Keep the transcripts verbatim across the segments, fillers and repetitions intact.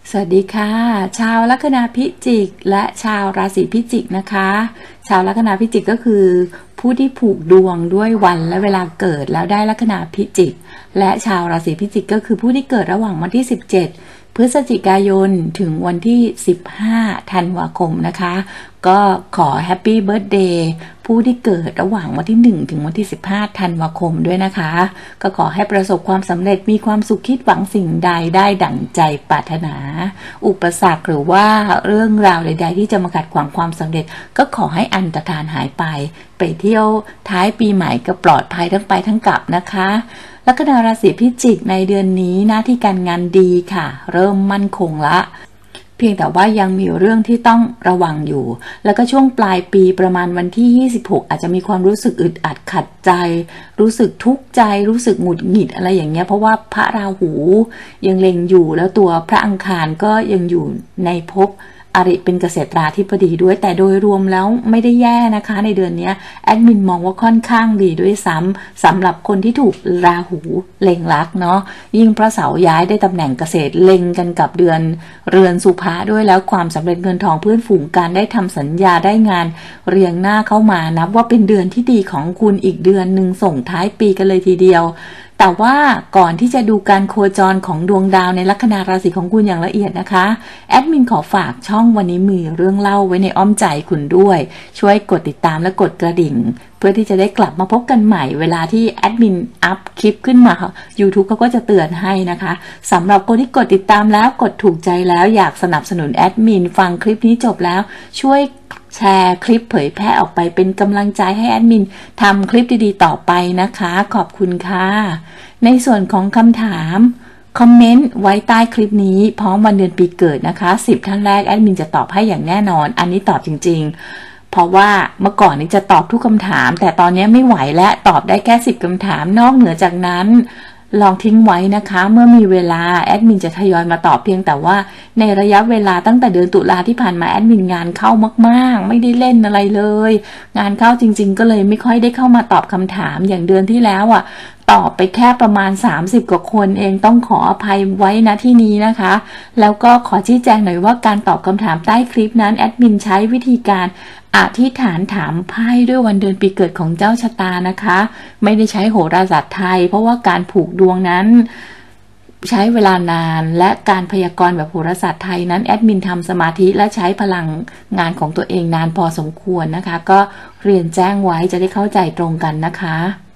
สวัสดีค่ะชาวลัคนาพิจิกและชาวราศีพิจิกนะคะชาวลัคนาพิจิกก็คือผู้ที่ผูกดวงด้วยวันและเวลาเกิดแล้วได้ลัคนาพิจิกและชาวราศีพิจิกก็คือผู้ที่เกิดระหว่างวันที่สิบเจ็ดพฤศจิกายนถึงวันที่สิบห้าธันวาคมนะคะก็ขอแฮปปี้เบิร์ธเดย์ผู้ที่เกิดระหว่างวันที่หนึ่งถึงวันที่สิบห้าธันวาคมด้วยนะคะก็ขอให้ประสบความสำเร็จมีความสุขคิดหวังสิ่งใดได้ดั่งใจปรารถนาอุปสรรคหรือว่าเรื่องราวใดๆที่จะมาขัดขวางความสำเร็จก็ขอให้อันตรธานหายไปไปเที่ยวท้ายปีใหม่ก็ปลอดภัยทั้งไปทั้งกลับนะคะลัคนาราศีพิจิกในเดือนนี้หน้าที่การงานดีค่ะเริ่มมั่นคงละเพียงแต่ว่ายังมีเรื่องที่ต้องระวังอยู่แล้วก็ช่วงปลายปีประมาณวันที่ยี่สิบหกอาจจะมีความรู้สึกอึดอัดขัดใจรู้สึกทุกข์ใจรู้สึกหงุดหงิดอะไรอย่างเงี้ยเพราะว่าพระราหูยังเล็งอยู่แล้วตัวพระอังคารก็ยังอยู่ในภพอริเป็นเกษตราธิบดีด้วยแต่โดยรวมแล้วไม่ได้แย่นะคะในเดือนนี้แอดมินมองว่าค่อนข้างดีด้วยซ้ำสำหรับคนที่ถูกราหูเล็งลักเนาะยิ่งพระเสาร์ย้ายได้ตำแหน่งเกษตรเล็งกันกับเดือนเรือนสุภะด้วยแล้วความสำเร็จเงินทองเพื่อนฝูงการได้ทำสัญญาได้งานเรียงหน้าเข้ามานับว่าเป็นเดือนที่ดีของคุณอีกเดือนหนึ่งส่งท้ายปีกันเลยทีเดียวแต่ว่าก่อนที่จะดูการโคจรของดวงดาวในลัคนาราศีของคุณอย่างละเอียดนะคะแอดมินขอฝากช่องวันนี้มีเรื่องเล่าไว้ในอ้อมใจคุณด้วยช่วยกดติดตามและกดกระดิ่งเพื่อที่จะได้กลับมาพบกันใหม่เวลาที่แอดมินอัพคลิปขึ้นมา YouTube เขาก็จะเตือนให้นะคะสำหรับคนที่กดติดตามแล้วกดถูกใจแล้วอยากสนับสนุนแอดมินฟังคลิปนี้จบแล้วช่วยแชร์คลิปเผยแพร่ออกไปเป็นกำลังใจให้แอดมินทำคลิปดีๆต่อไปนะคะขอบคุณค่ะในส่วนของคำถามคอมเมนต์ไว้ใต้คลิปนี้พร้อมวันเดือนปีเกิดนะคะสิบท่านแรกแอดมินจะตอบให้อย่างแน่นอนอันนี้ตอบจริงๆเพราะว่าเมื่อก่อนนี้จะตอบทุกคำถามแต่ตอนนี้ไม่ไหวและตอบได้แค่สิบคำถามนอกเหนือจากนั้นลองทิ้งไว้นะคะเมื่อมีเวลาแอดมินจะทยอยมาตอบเพียงแต่ว่าในระยะเวลาตั้งแต่เดือนตุลาที่ผ่านมาแอดมินงานเข้ามากๆไม่ได้เล่นอะไรเลยงานเข้าจริงๆก็เลยไม่ค่อยได้เข้ามาตอบคำถามอย่างเดือนที่แล้วอ่ะตอบไปแค่ประมาณสามสิบกว่าคนเองต้องขออภัยไว้ณที่นี้นะคะแล้วก็ขอชี้แจงหน่อยว่าการตอบคำถามใต้คลิปนั้นแอดมินใช้วิธีการอธิษฐานถามไพ่ด้วยวันเดือนปีเกิดของเจ้าชะตานะคะไม่ได้ใช้โหราศาสตร์ไทยเพราะว่าการผูกดวงนั้นใช้เวลานานและการพยากรณ์แบบโหราศาสตร์ไทยนั้นแอดมินทำสมาธิและใช้พลังงานของตัวเองนานพอสมควรนะคะก็เรียนแจ้งไว้จะได้เข้าใจตรงกันนะคะ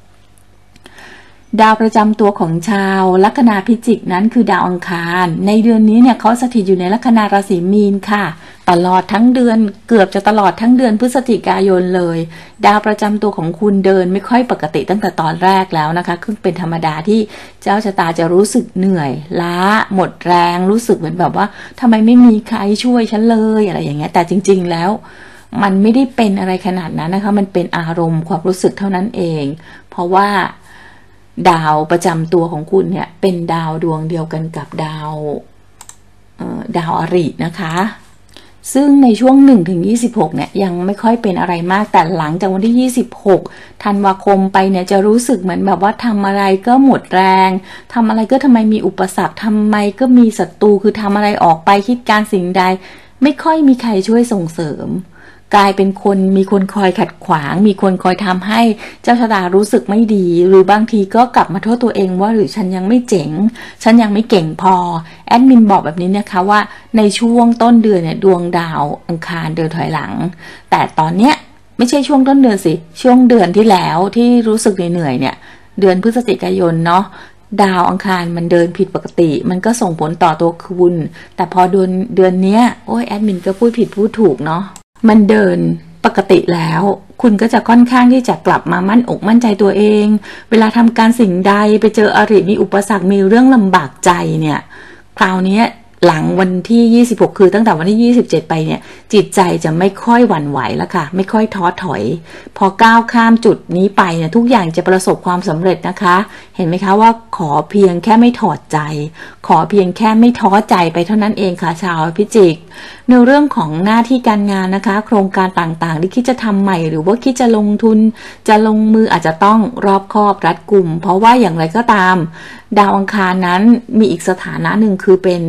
ดาวประจำตัวของชาวลัคนาพิจิกนั้นคือดาวอังคารในเดือนนี้เนี่ยเขาสถิตอยู่ในลัคนาราศีมีนค่ะตลอดทั้งเดือนเกือบจะตลอดทั้งเดือนพฤศจิกายนเลยดาวประจำตัวของคุณเดินไม่ค่อยปกติตั้งแต่ตอนแรกแล้วนะคะคือเป็นธรรมดาที่เจ้าชะตาจะรู้สึกเหนื่อยล้าหมดแรงรู้สึกเหมือนแบบว่าทำไมไม่มีใครช่วยฉันเลยอะไรอย่างเงี้ยแต่จริงๆแล้วมันไม่ได้เป็นอะไรขนาดนั้นนะคะมันเป็นอารมณ์ความรู้สึกเท่านั้นเองเพราะว่าดาวประจำตัวของคุณเนี่ยเป็นดาวดวงเดียวกันกับดาวดาวอรินะคะซึ่งในช่วงหนึ่งถึงยี่สิบหกเนี่ยยังไม่ค่อยเป็นอะไรมากแต่หลังจากวันที่ยี่สิบหกธันวาคมไปเนี่ยจะรู้สึกเหมือนแบบว่าทำอะไรก็หมดแรงทำอะไรก็ทำไมมีอุปสรรคทำไมก็มีศัตรูคือทำอะไรออกไปคิดการสิ่งใดไม่ค่อยมีใครช่วยส่งเสริมกลายเป็นคนมีคนคอยขัดขวางมีคนคอยทำให้เจ้าชะตารู้สึกไม่ดีหรือบางทีก็กลับมาโทษตัวเองว่าหรือฉันยังไม่เจ๋งฉันยังไม่เก่งพอแอดมินบอกแบบนี้นะคะว่าในช่วงต้นเดือนเนี่ยดวงดาวอังคารเดินถอยหลังแต่ตอนเนี้ยไม่ใช่ช่วงต้นเดือนสิช่วงเดือนที่แล้วที่รู้สึกเหนื่อยๆเนี่ยเดือนพฤศจิกายนเนาะดาวอังคารมันเดินผิดปกติมันก็ส่งผลต่อตัวคุณแต่พอเดือนเดือนเนี้ยโอ้ยแอดมินก็พูดผิดพูดถูกเนาะมันเดินปกติแล้วคุณก็จะค่อนข้างที่จะกลับมามั่นอกมั่นใจตัวเองเวลาทำการสิ่งใดไปเจออริมีอุปสรรคมีเรื่องลำบากใจเนี่ยคราวนี้หลังวันที่ยี่สิบหกคือตั้งแต่วันที่ยี่สิบเจ็ดไปเนี่ยจิตใจจะไม่ค่อยหวั่นไหวแล้วค่ะไม่ค่อยท้อถอยพอก้าวข้ามจุดนี้ไปเนี่ยทุกอย่างจะประสบความสำเร็จนะคะเห็นไหมคะว่าขอเพียงแค่ไม่ถอดใจขอเพียงแค่ไม่ท้อใจไปเท่านั้นเองค่ะชาวพิจิกในเรื่องของหน้าที่การงานนะคะโครงการต่างๆที่คิดจะทำใหม่หรือว่าคิดจะลงทุนจะลงมืออาจจะต้องรอบคอบรัดกุมเพราะว่าอย่างไรก็ตามดาวอังคารนั้นมีอีกสถานะหนึ่งคือเป็น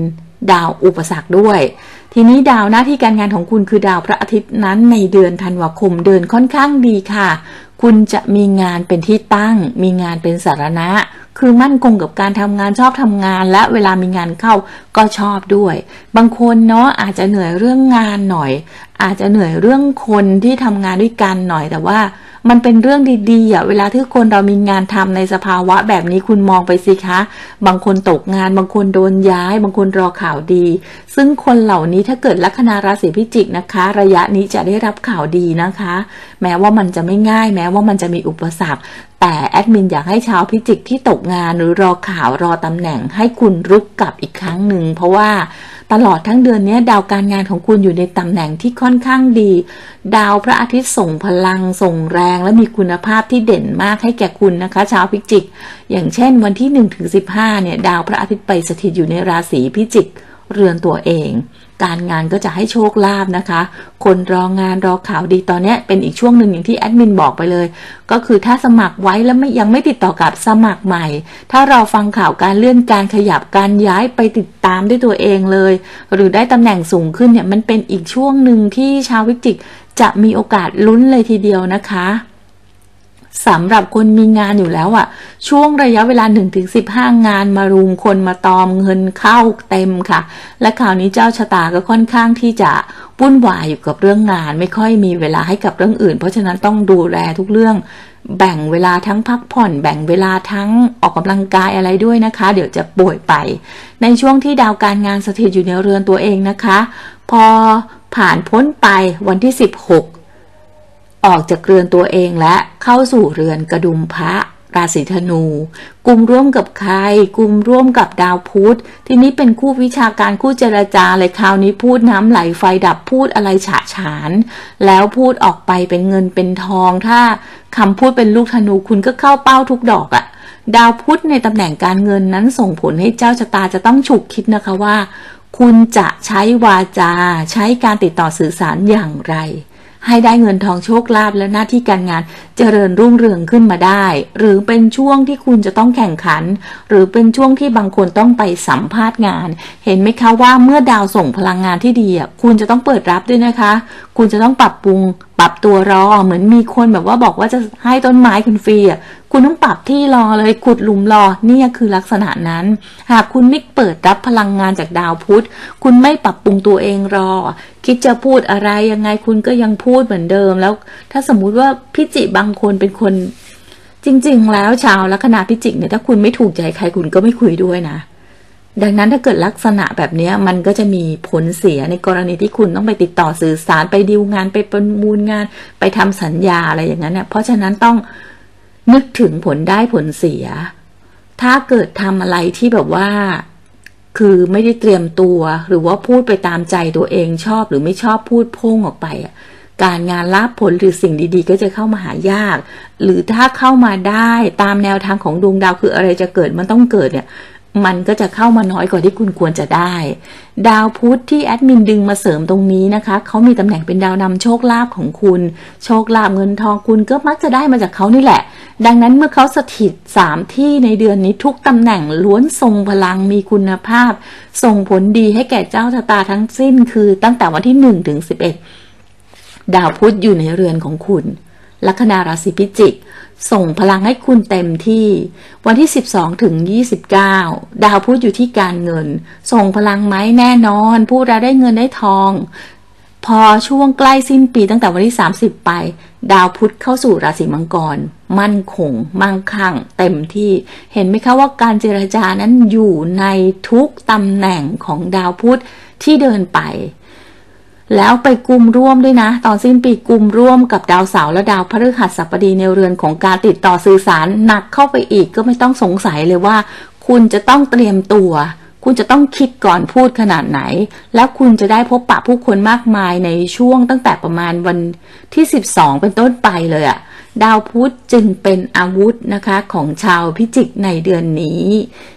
ดาวอุปสรรคด้วยทีนี้ดาวหน้าที่การงานของคุณคือดาวพระอาทิตย์นั้นในเดือนธันวาคมเดินค่อนข้างดีค่ะคุณจะมีงานเป็นที่ตั้งมีงานเป็นสาระคือมั่นคงกับการทำงานชอบทำงานและเวลามีงานเข้าก็ชอบด้วยบางคนเนาะอาจจะเหนื่อยเรื่องงานหน่อยอาจจะเหนื่อยเรื่องคนที่ทำงานด้วยกันหน่อยแต่ว่ามันเป็นเรื่องดีๆอ่ะเวลาที่คนเรามีงานทำในสภาวะแบบนี้คุณมองไปสิคะบางคนตกงานบางคนโดนย้ายบางคนรอข่าวดีซึ่งคนเหล่านี้ถ้าเกิดลัคนาราศีพิจิกนะคะระยะนี้จะได้รับข่าวดีนะคะแม้ว่ามันจะไม่ง่ายแม้ว่ามันจะมีอุปสรรคแต่แอดมินอยากให้ชาวพิจิกที่ตกงานหรือรอข่าวรอตำแหน่งให้คุณรุกกลับอีกครั้งหนึ่งเพราะว่าตลอดทั้งเดือนนี้ดาวการงานของคุณอยู่ในตำแหน่งที่ค่อนข้างดีดาวพระอาทิตย์ส่งพลังส่งแรงและมีคุณภาพที่เด่นมากให้แก่คุณนะคะชาวพิจิกอย่างเช่นวันที่หนึ่งถึงสิบห้าเนี่ยดาวพระอาทิตย์ไปสถิตอยู่ในราศีพิจิกเรือนตัวเองการงานก็จะให้โชคลาภนะคะคนรองานรอข่าวดีตอนนี้เป็นอีกช่วงหนึ่งอย่างที่แอดมินบอกไปเลยก็คือถ้าสมัครไว้แล้วไม่ยังไม่ติดต่อกับสมัครใหม่ถ้าเราฟังข่าวการเลื่อนการขยับการย้ายไปติดตามด้วยตัวเองเลยหรือได้ตำแหน่งสูงขึ้นเนี่ยมันเป็นอีกช่วงหนึ่งที่ชาวพิจิกจะมีโอกาสลุ้นเลยทีเดียวนะคะสำหรับคนมีงานอยู่แล้วอ่ะช่วงระยะเวลา หนึ่งถึงสิบห้า งานมารุมคนมาตอมเงินเข้าเต็มค่ะและข่าวนี้เจ้าชะตาก็ค่อนข้างที่จะวุ่นวายอยู่กับเรื่องงานไม่ค่อยมีเวลาให้กับเรื่องอื่นเพราะฉะนั้นต้องดูแลทุกเรื่องแบ่งเวลาทั้งพักผ่อนแบ่งเวลาทั้งออกกำลังกายอะไรด้วยนะคะเดี๋ยวจะป่วยไปในช่วงที่ดาวการงานสถิตอยู่ในเรือนตัวเองนะคะพอผ่านพ้นไปวันที่สิบหกออกจากเรือนตัวเองและเข้าสู่เรือนกระดุมพระราศีธนูกลุ่มร่วมกับใครกลุ่มร่วมกับดาวพุธทีนี้เป็นคู่วิชาการคู่เจรจาเลยคราวนี้พูดน้ำไหลไฟดับพูดอะไรฉะฉานแล้วพูดออกไปเป็นเงินเป็นทองถ้าคำพูดเป็นลูกธนูคุณก็เข้าเป้าทุกดอกอะดาวพุธในตำแหน่งการเงินนั้นส่งผลให้เจ้าชะตาจะต้องฉุกคิดนะคะว่าคุณจะใช้วาจาใช้การติดต่อสื่อสารอย่างไรให้ได้เงินทองโชคลาภและหน้าที่การงานเจริญรุ่งเรืองขึ้นมาได้หรือเป็นช่วงที่คุณจะต้องแข่งขันหรือเป็นช่วงที่บางคนต้องไปสัมภาษณ์งานเห็นไหมคะว่าเมื่อดาวส่งพลังงานที่ดีอ่ะคุณจะต้องเปิดรับด้วยนะคะคุณจะต้องปรับปรุงปรับตัวรอเหมือนมีคนแบบว่าบอกว่าจะให้ต้นไม้คุณฟรีอ่ะคุณต้องปรับที่รอเลยขุดหลุมรอนี่คือลักษณะนั้นหากคุณไม่เปิดรับพลังงานจากดาวพุธคุณไม่ปรับปรุงตัวเองรอคิดจะพูดอะไรยังไงคุณก็ยังพูดเหมือนเดิมแล้วถ้าสมมุติว่าพิจิกบางคนเป็นคนจริงๆแล้วชาวลัคนาพิจิกเนี่ยถ้าคุณไม่ถูกใจใครคุณก็ไม่คุยด้วยนะดังนั้นถ้าเกิดลักษณะแบบนี้มันก็จะมีผลเสียในกรณีที่คุณต้องไปติดต่อสื่อสารไปดีลงานไปประมูลงานไปทำสัญญาอะไรอย่างนั้นเนี่ยเพราะฉะนั้นต้องนึกถึงผลได้ผลเสียถ้าเกิดทำอะไรที่แบบว่าคือไม่ได้เตรียมตัวหรือว่าพูดไปตามใจตัวเองชอบหรือไม่ชอบพูดพุ่งออกไปอ่ะการงานลาภผลหรือสิ่งดีๆก็จะเข้ามาหายากหรือถ้าเข้ามาได้ตามแนวทางของดวงดาวคืออะไรจะเกิดมันต้องเกิดเนี่ยมันก็จะเข้ามาน้อยกว่าที่คุณควรจะได้ดาวพุธที่แอดมินดึงมาเสริมตรงนี้นะคะเขามีตำแหน่งเป็นดาวนำโชคลาภของคุณโชคลาภเงินทองคุณก็มักจะได้มาจากเขานี่แหละดังนั้นเมื่อเขาสถิตสามที่ในเดือนนี้ทุกตำแหน่งล้วนทรงพลังมีคุณภาพส่งผลดีให้แก่เจ้าชะตาทั้งสิ้นคือตั้งแต่วันที่หนึ่งถึงสิบเอ็ดดาวพุธอยู่ในเรือนของคุณลัคนาราศีพิจิกส่งพลังให้คุณเต็มที่วันที่สิบสองถึงยี่สิบเก้าดาวพุธอยู่ที่การเงินส่งพลังไหมแน่นอนพูดแล้วได้เงินได้ทองพอช่วงใกล้สิ้นปีตั้งแต่วันที่สามสิบไปดาวพุธเข้าสู่ราศีมังกรมั่นคงมั่งคั่งเต็มที่เห็นไหมคะว่าการเจรจานั้นอยู่ในทุกตำแหน่งของดาวพุธที่เดินไปแล้วไปกุมร่วมด้วยนะตอนสิ้นปีกุมร่วมกับดาวเสาร์และดาวพฤหัสบดีในเรือนของการติดต่อสื่อสารหนักเข้าไปอีกก็ไม่ต้องสงสัยเลยว่าคุณจะต้องเตรียมตัวคุณจะต้องคิดก่อนพูดขนาดไหนแล้วคุณจะได้พบปะผู้คนมากมายในช่วงตั้งแต่ประมาณวันที่สิบสองเป็นต้นไปเลยอะดาวพุธจึงเป็นอาวุธนะคะของชาวพิจิกในเดือนนี้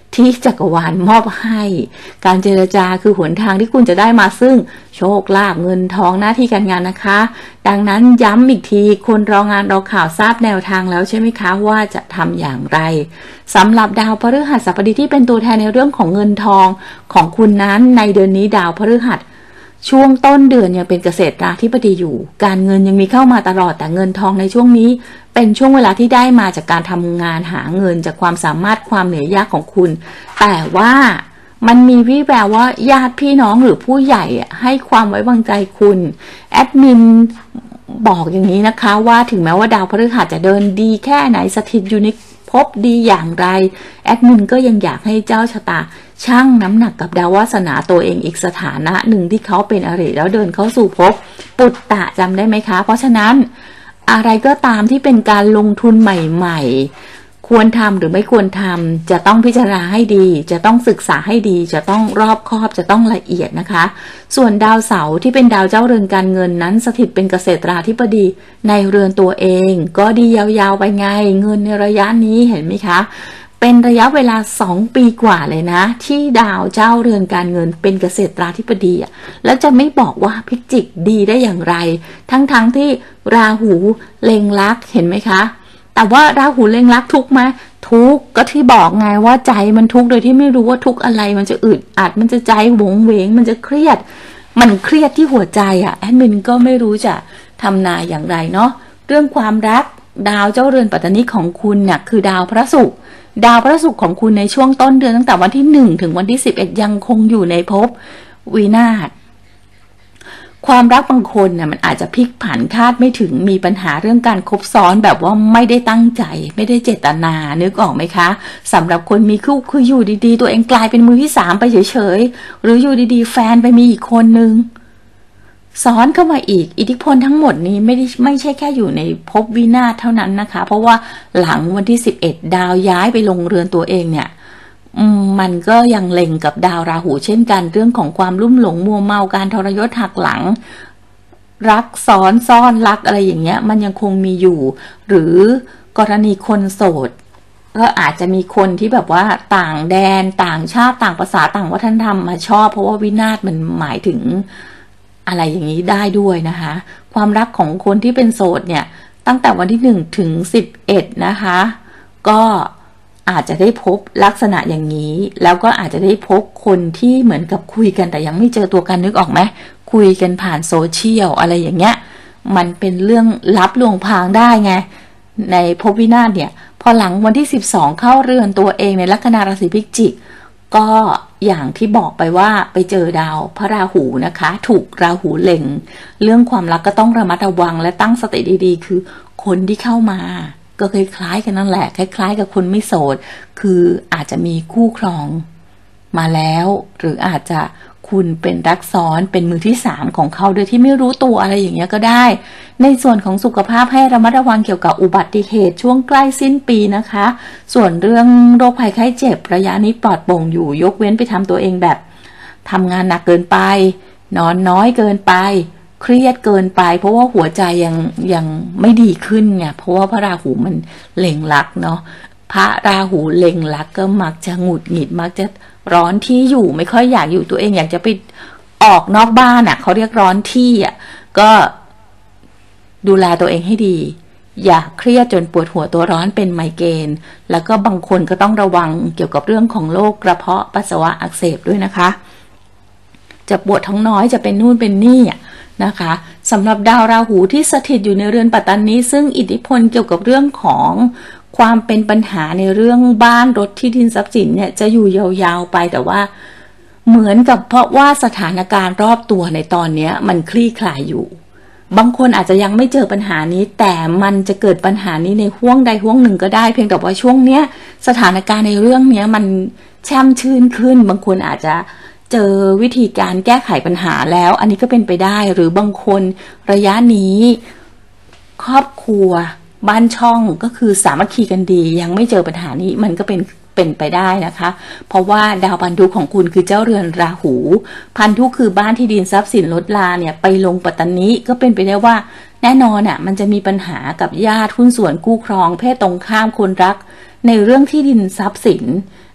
ที่จักรวาลมอบให้การเจรจาคือหนทางที่คุณจะได้มาซึ่งโชคลาภเงินทองหน้าที่การงานนะคะดังนั้นย้ำอีกทีคนรองานรอข่าวทราบแนวทางแล้วใช่ไหมคะว่าจะทำอย่างไรสำหรับดาวพฤหัสบดีที่เป็นตัวแทนในเรื่องของเงินทองของคุณนั้นในเดือนนี้ดาวพฤหัสช่วงต้นเดือนยังเป็นเกษตราธิบดีอยู่การเงินยังมีเข้ามาตลอดแต่เงินทองในช่วงนี้เป็นช่วงเวลาที่ได้มาจากการทำงานหาเงินจากความสามารถความเหนื่อยยากของคุณแต่ว่ามันมีวี่แววว่าญาติพี่น้องหรือผู้ใหญ่ให้ความไว้วางใจคุณแอดมินบอกอย่างนี้นะคะว่าถึงแม้ว่าดาวพฤหัสจะเดินดีแค่ไหนสถิตอยู่ในภพดีอย่างไรแอดมินก็ยังอยากให้เจ้าชะตาชั่งน้ำหนักกับดาววาสนาตัวเองอีกสถานะหนึ่งที่เขาเป็นอริแล้วเดินเข้าสู่ภพปุตตะจำได้ไหมคะเพราะฉะนั้นอะไรก็ตามที่เป็นการลงทุนใหม่ๆควรทำหรือไม่ควรทำจะต้องพิจารณาให้ดีจะต้องศึกษาให้ดีจะต้องรอบคอบจะต้องละเอียดนะคะส่วนดาวเสาร์ที่เป็นดาวเจ้าเรือนการเงินนั้นสถิตเป็นเกษตราธิบดีในเรือนตัวเองก็ดียาวๆไปไงเงินในระยะนี้เห็นไหมคะเป็นระยะเวลาสองปีกว่าเลยนะที่ดาวเจ้าเรือนการเงินเป็นเกษตราธิบดีอ่ะแล้วจะไม่บอกว่าพิจิกดีได้อย่างไรทั้งๆ ท, ที่ราหูเล็งลักเห็นไหมคะแต่ว่าราหูเล็งลักทุกไหมทุกก็ที่บอกไงว่าใจมันทุกโดยที่ไม่รู้ว่าทุกอะไรมันจะอึดอัดมันจะใจหวงเหวงมันจะเครียดมันเครียดที่หัวใจอ่ะแอดมินก็ไม่รู้จะทำนายอย่างไรเนาะเรื่องความรักดาวเจ้าเรือนปัตตานีของคุณเนี่ยคือดาวพระศุกร์ดาวพระศุกร์ของคุณในช่วงต้นเดือนตั้งแต่วันที่หนึ่งถึงวันที่สิบเอ็ดยังคงอยู่ในภพวินาศความรักบางคนเนี่ยมันอาจจะพลิกผันคาดไม่ถึงมีปัญหาเรื่องการคบซ้อนแบบว่าไม่ได้ตั้งใจไม่ได้เจตนานึกออกไหมคะสำหรับคนมีคู่คืออยู่ดีๆตัวเองกลายเป็นมือที่สามไปเฉยๆหรืออยู่ดีๆแฟนไปมีอีกคนนึงซ้อนเข้ามาอีกอิทธิพลทั้งหมดนี้ไม่ได้ไม่ใช่แค่อยู่ในภพวินาศเท่านั้นนะคะเพราะว่าหลังวันที่สิบเอ็ดดาวย้ายไปลงเรือนตัวเองเนี่ยมันก็ยังเล็งกับดาวราหูเช่นกันเรื่องของความลุ่มหลงมัวเมาการทรยศหักหลังรักซ้อนซ่อนรักอะไรอย่างเงี้ยมันยังคงมีอยู่หรือกรณีคนโสดก็อาจจะมีคนที่แบบว่าต่างแดนต่างชาติต่างภาษาต่างวัฒนธรรมมาชอบเพราะว่าวินาศมันหมายถึงอะไรอย่างนี้ได้ด้วยนะคะความรักของคนที่เป็นโสดเนี่ยตั้งแต่วันที่หนึ่งถึงสิบเอ็ดนะคะก็อาจจะได้พบลักษณะอย่างนี้แล้วก็อาจจะได้พบคนที่เหมือนกับคุยกันแต่ยังไม่เจอตัวกันนึกออกไหมคุยกันผ่านโซเชียลอะไรอย่างเงี้ยมันเป็นเรื่องลับลวงพรางได้ไงในภพวินาศเนี่ยพอหลังวันที่สิบสองเข้าเรือนตัวเองในลัคนาราศีพิจิกก็อย่างที่บอกไปว่าไปเจอดาวพระราหูนะคะถูกราหูเล็งเรื่องความรักก็ต้องระมัดระวังและตั้งสติดีๆคือคนที่เข้ามาก็คล้ายๆกันนั่นแหละคล้ายๆกับคนไม่โสดคืออาจจะมีคู่ครองมาแล้วหรืออาจจะคุณเป็นรักซ้อนเป็นมือที่สามของเขาโดยที่ไม่รู้ตัวอะไรอย่างเงี้ยก็ได้ในส่วนของสุขภาพให้ระมัดระวังเกี่ยวกับอุบัติเหตุช่วงใกล้สิ้นปีนะคะส่วนเรื่องโรคภัยไข้เจ็บระยะนี้ปลอดโปร่งอยู่ยกเว้นไปทำตัวเองแบบทำงานหนักเกินไปนอนน้อยเกินไปเครียดเกินไปเพราะว่าหัวใจยังยังไม่ดีขึ้นไงเพราะว่าพระราหูมันเล็งลักเนาะพระราหูเล็งลักก็มักจะหงุดหงิดมักจะร้อนที่อยู่ไม่ค่อยอยากอยู่ตัวเองอยากจะไปออกนอกบ้านอ่ะเขาเรียกร้อนที่อ่ะก็ดูแลตัวเองให้ดีอย่าเครียดจนปวดหัวตัวร้อนเป็นไมเกรนแล้วก็บางคนก็ต้องระวังเกี่ยวกับเรื่องของโรคกระเพาะปัสสาวะอักเสบด้วยนะคะจะปวดท้องน้อยจะเป็นนู่นเป็นนี่อ่ะนะคะสำหรับดาวราหูที่สถิตอยู่ในเรือนปัตตานีซึ่งอิทธิพลเกี่ยวกับเรื่องของความเป็นปัญหาในเรื่องบ้านรถที่ดินทรัพย์สินเนี่ยจะอยู่ยาวๆไปแต่ว่าเหมือนกับเพราะว่าสถานการณ์รอบตัวในตอนนี้มันคลี่คลายอยู่บางคนอาจจะยังไม่เจอปัญหานี้แต่มันจะเกิดปัญหานี้ในห้วงใดห้วงหนึ่งก็ได้เพียงแต่ว่าช่วงเนี้ยสถานการณ์ในเรื่องนี้มันแช่มชื่นขึ้นบางคนอาจจะเจอวิธีการแก้ไขปัญหาแล้วอันนี้ก็เป็นไปได้หรือบางคนระยะนี้ครอบครัวบ้านช่องก็คือสามัคคีกันดียังไม่เจอปัญหานี้มันก็เป็นเป็นไปได้นะคะเพราะว่าดาวพันธุของคุณคือเจ้าเรือนราหูพันธุคือบ้านที่ดินทรัพย์สินลดลาเนี่ยไปลงปัตตานีก็เป็นไปได้ว่าแน่นอนอ่ะมันจะมีปัญหากับญาติหุ้นส่วนคู่ครองเพศตรงข้ามคนรักในเรื่องที่ดินทรัพย์สิน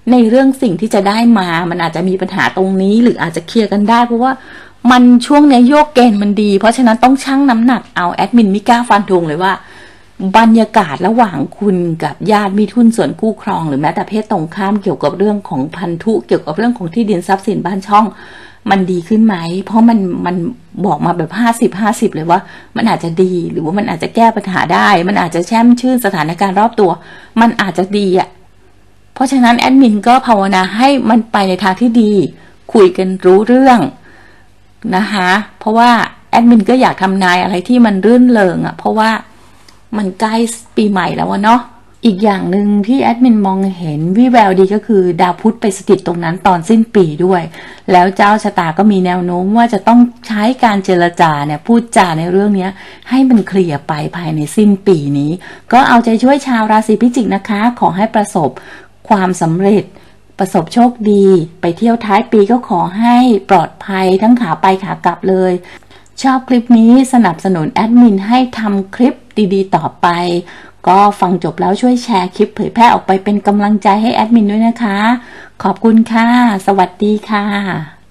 ในเรื่องสิ่งที่จะได้มามันอาจจะมีปัญหาตรงนี้หรืออาจจะเคลียร์กันได้เพราะว่ามันช่วงนี้โยกเกณฑ์มันดีเพราะฉะนั้นต้องชั่งน้ำหนักเอาแอดมินไม่กล้าฟันธงเลยว่าบรรยากาศระหว่างคุณกับญาติมิตรหุ้นส่วนคู่ครองหรือแม้แต่เพศตรงข้ามเกี่ยวกับเรื่องของพันธุเกี่ยวกับเรื่องของที่ดินทรัพย์สินบ้านช่องมันดีขึ้นไหมเพราะมันมันบอกมาแบบห้าสิบ ห้าสิบเลยว่ามันอาจจะดีหรือว่ามันอาจจะแก้ปัญหาได้มันอาจจะแช่มชื่นสถานการณ์รอบตัวมันอาจจะดีอ่ะเพราะฉะนั้นแอดมินก็ภาวนาให้มันไปในทางที่ดีคุยกันรู้เรื่องนะคะเพราะว่าแอดมินก็อยากทำนายอะไรที่มันรื่นเริงอ่ะเพราะว่ามันใกล้ปีใหม่แล้วเนาะอีกอย่างหนึ่งที่แอดมินมองเห็นวิแววดีก็คือดาวพุธไปสถิตตรงนั้นตอนสิ้นปีด้วยแล้วเจ้าชะตาก็มีแนวโน้มว่าจะต้องใช้การเจรจาเนี่ยพูดจาในเรื่องนี้ให้มันเคลียร์ไปภายในสิ้นปีนี้ก็เอาใจช่วยชาวราศีพิจิกนะคะขอให้ประสบความสำเร็จประสบโชคดีไปเที่ยวท้ายปีก็ขอให้ปลอดภัยทั้งขาไปขากลับเลยชอบคลิปนี้สนับสนุนแอดมินให้ทำคลิปดีๆต่อไปก็ฟังจบแล้วช่วยแชร์คลิปเผยแพร่ออกไปเป็นกำลังใจให้แอดมินด้วยนะคะขอบคุณค่ะสวัสดีค่ะ